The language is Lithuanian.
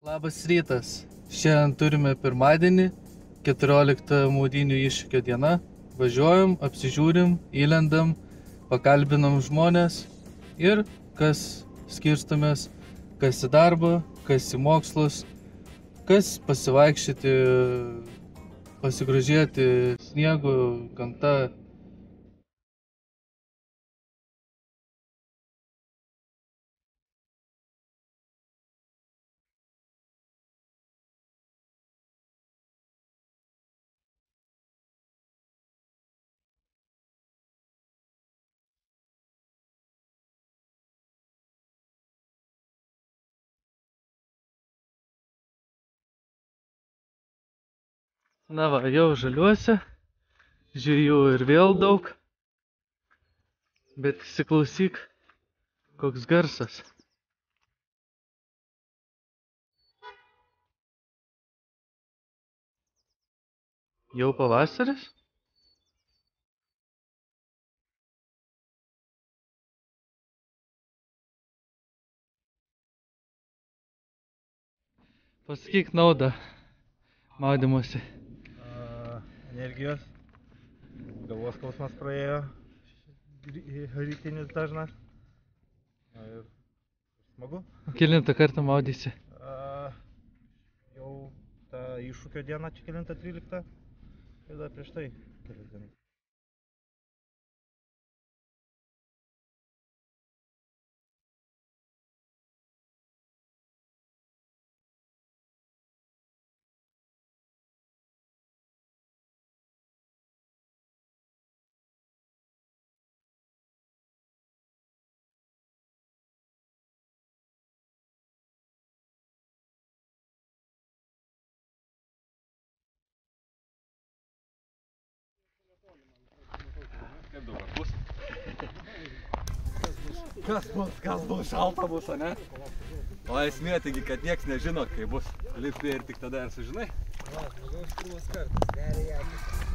Labas rytas. Šiandien turime pirmadienį, 14 maudynių iššūkio diena. Važiuojam, apsižiūrim, įlendam, pakalbinam žmonės ir kas skirstomės, kas į darbą, kas į mokslus, kas pasivaikščioti, pasigrožėti sniegu, gamta. Na va, jau žaliuose, žvejų ir vėl daug, bet įsiklausyk, koks garsas. Jau pavasaris? Pasakyk naudą maudymosi. Energijos, galvos skausmas praėjo, rytinis dažnas ir smagu. Kelintą kartą maudysi? Jau tą iššūkio dieną, čia kelintą 13 ir dar prieš tai kelias dienas. Kaip dabar bus? Kas bus šalta bus, ne? O esmė taigi, kad nieks nežino, kai bus. Lipi ir tik tada ir sužinai. Va, žmogaus pirmas kartas, neria į akis.